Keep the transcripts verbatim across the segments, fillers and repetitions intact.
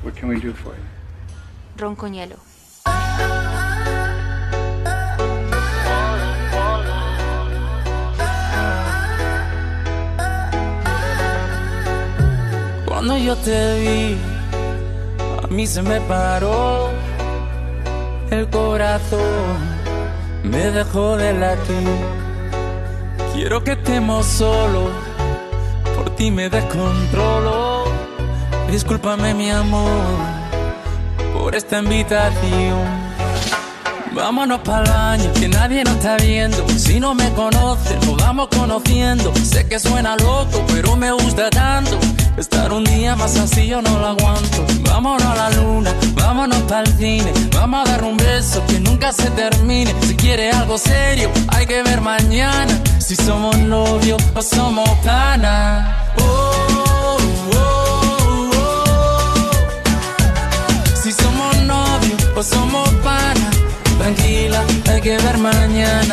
What can we do for you? Ron con hielo. Cuando yo te vi, a mí se me paró el corazón, me dejó de latir. Quiero que estemos solos, por ti me descontrolo. Discúlpame mi amor por esta invitación. Vámonos pa'l baño, que nadie nos está viendo. Si no me conoces, nos vamos conociendo. Sé que suena loco, pero me gusta tanto. Estar un día más así yo no lo aguanto. Vámonos a la luna, vámonos pa'l cine. Vamos a dar un beso que nunca se termine. Si quieres algo serio, hay que ver mañana si somos novios o somos panas. Oh, oh, oh, oh. Si somos novios o somos panas. Tranquila, hay que ver mañana.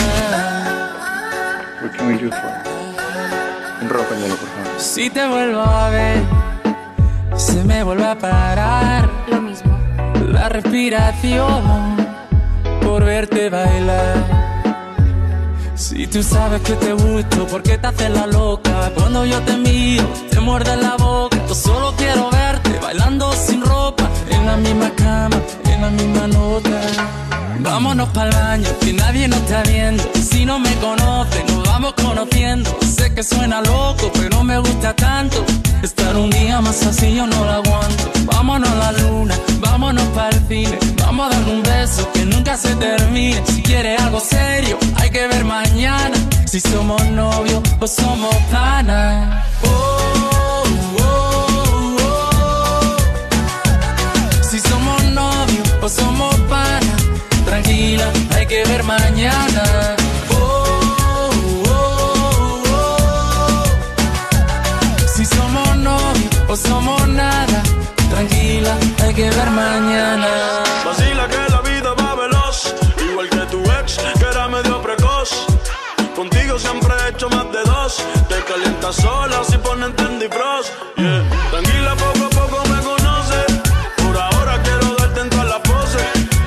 What can we do for you? Un rock and roll, por favor. Si te vuelvo a ver, se me vuelve a parar Lo mismo. la respiración por verte bailar. Si tú sabes que te gusto, ¿por qué te haces la loca? Cuando yo te miro, te muerde la boca. Yo solo quiero verte bailando sin ropa, en la misma cama, en la misma nota. Vámonos pa'l baño, que nadie nos está viendo. Si no me conoces, nos vamos conociendo. Sé que suena loco, pero me gusta tanto. Estar un día más así yo no lo aguanto. Vámonos a la luna, vámonos pa'l cine. Vamos a dar un beso que nunca se termine. Si quieres algo serio, hay que ver mañana si somos novios o somos panas. Oh, oh, oh, oh. Si somos novios o somos panas. Tranquila, hay que ver mañana. Oh, oh, oh, oh. Si somos novios o somos nada. Tranquila, hay que ver mañana. Vacila que la vida va veloz, igual que tu ex, que era medio precoz. Contigo siempre he hecho más de dos. Te calientas sola si ponen Tendy Frost. Yeah. Tranquila, poco a poco me conoces. Por ahora quiero darte en todas las poses.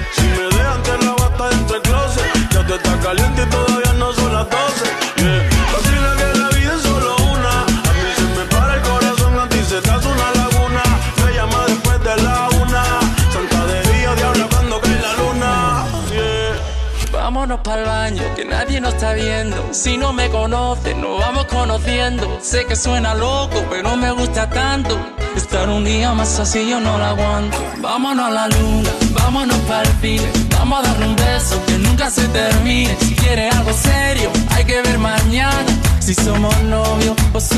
Ya tú estás caliente y todavía no son las doce. Yeah. Vacila que la vida es solo una. A mí se me para el corazón, a ti se te hace una laguna. Me llama después de la una. Santa de día, diabla cuando cae la luna. Yeah. Vámonos pa'l baño, que nadie nos está viendo. Si no me conoces, nos vamos conociendo. Sé que suena loco, pero me gusta tanto. Estar un día más así yo no lo aguanto. Vámonos a la luna, vámonos pa'l cine. Vamos a darle un beso que nunca se termine. Si quieres algo serio, hay que ver mañana si somos novios o